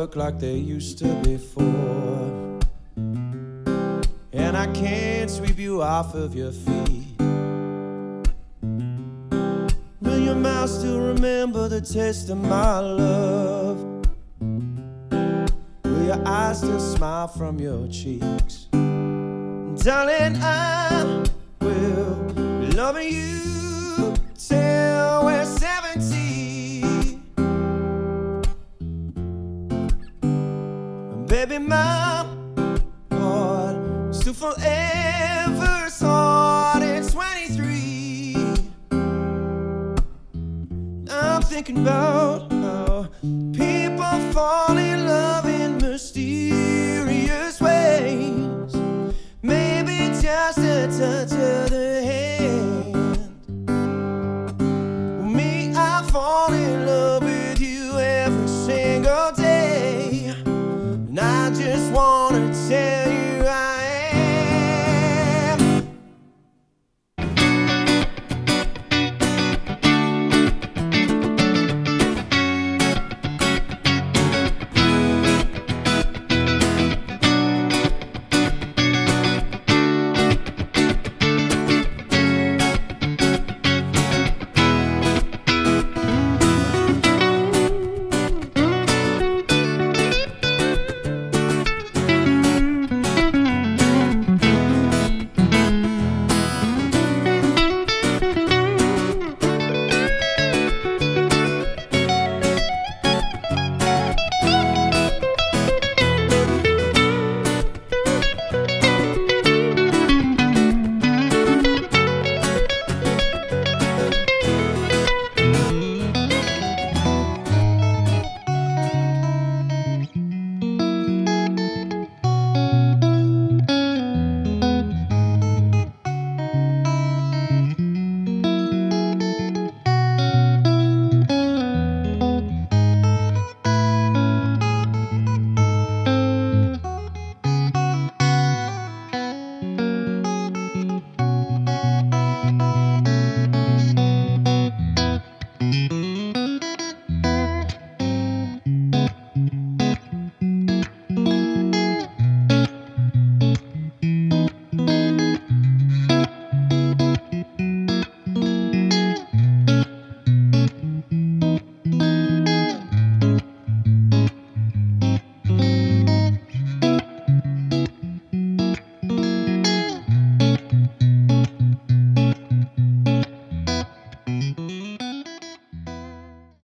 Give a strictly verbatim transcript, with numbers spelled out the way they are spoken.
look like they used to before. And I can't sweep you off of your feet. Will your mouth still remember the taste of my love? Will your eyes still smile from your cheeks? Darling, I will be loving you till we're seventy. Baby, my heart still forever hard at twenty-three. I'm thinking about